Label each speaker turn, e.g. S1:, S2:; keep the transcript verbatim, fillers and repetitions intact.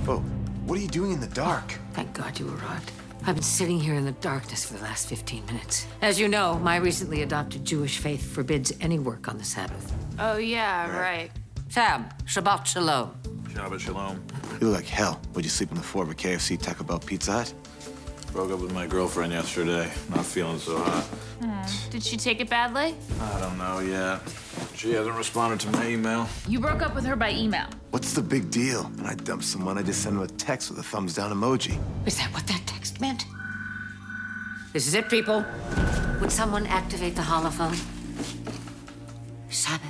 S1: Whoa, what are you doing in the dark?
S2: Thank God you arrived. I've been sitting here in the darkness for the last fifteen minutes. As you know, my recently adopted Jewish faith forbids any work on the Sabbath.
S3: Oh, yeah, right.
S2: Sam, Shabbat Shalom.
S4: Shabbat Shalom.
S1: You look like hell. Would you sleep in the floor of a K F C Taco Bell Pizza Hut?
S4: Broke up with my girlfriend yesterday. Not feeling so hot.
S3: Hmm. Did she take it badly?
S4: I don't know yet. She hasn't responded to my email.
S3: You broke up with her by email.
S1: What's the big deal? When I dump someone, I just send them a text with a thumbs down emoji.
S2: Is that what that text meant? This is it, people. Would someone activate the holophone? Sabbath.